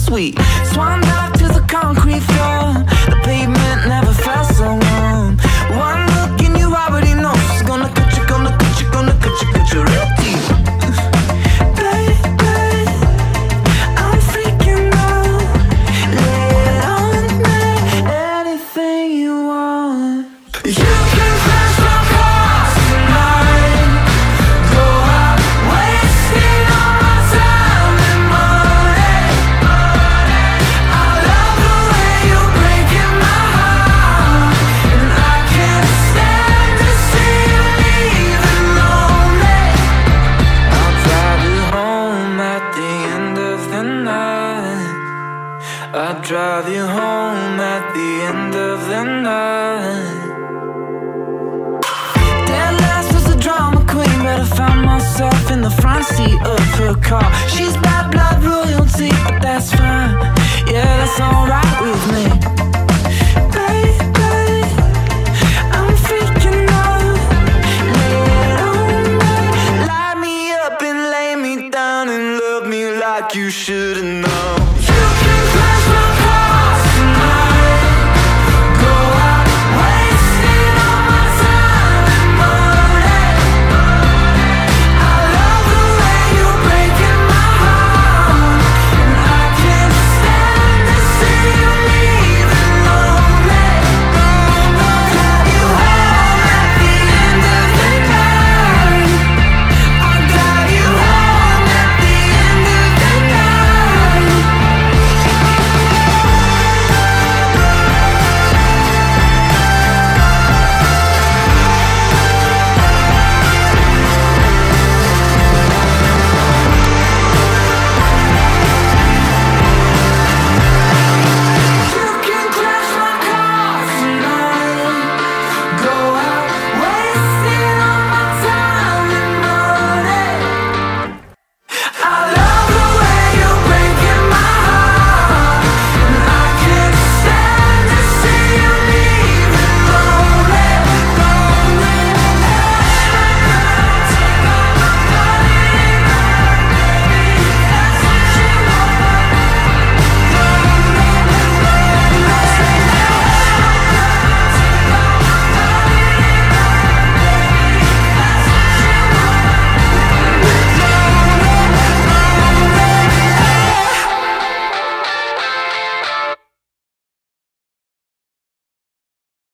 sweet. Swan dive to the concrete floor. The pavement never felt so warm. One look and you already know she's gonna cut you, gonna cut you, gonna cut you, cut you real deep. Baby, I'm freaking out. Lay on me, anything you want. You can crash my car tonight. Go out wasting all my time and money. I love the way you're breaking my heart, and I can't stand to see you leaving lonely. I'll drive you home at the end of the night. I'll drive you home at the end of the night. Dead last was a drama queen, but I found myself in the front seat of her car. She's bad blood royalty, but that's fine. Yeah, that's alright with me. Baby, I'm freaking out. Lay it on me, light me up and lay me down and love me like you should've known.